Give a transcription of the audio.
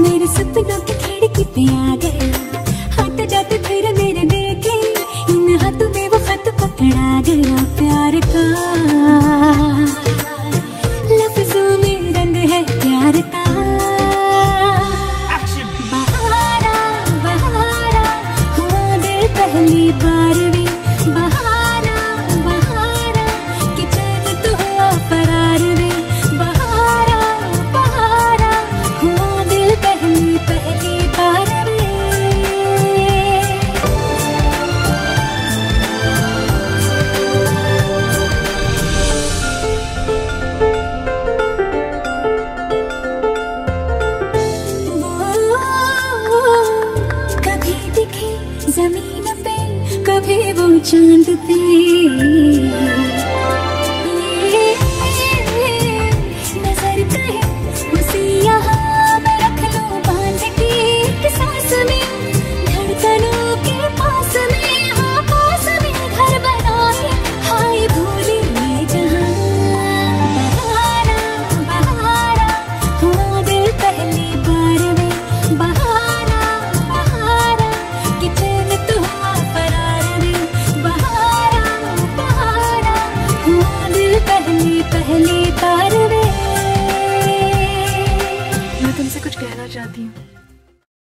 मेरे सपनों की खिड़की पे आ गया, हाथ जाते फिर मेरे दिल के इन हाथों में वो खत पकड़ा गया प्यार का। लफ्जों में रंग है प्यार का। बहारा बहारा हुआ दिल पहली बार भी, बहारा बहारा कि चैन तो हुआ फरार रे। बहारा बहारा हुआ दिल पहली बार रे। कभी दिखे जमीन पे, कभी वो चांद पे, नजर कहे उसी यहाँ मैं रख लूं बांध के एक सांस में, धड़कनों के पास में, हाँ पास में घर बनाए, हाय भूली ये जहाँ। बहारा बहारा हुआ दिल पहली बार में, बहारा बहारा कि चैन तो हुआ फरार रे। बहारा बहारा हुआ दिल पहली बार रे। मैं तुमसे कुछ कहना चाहती हूँ।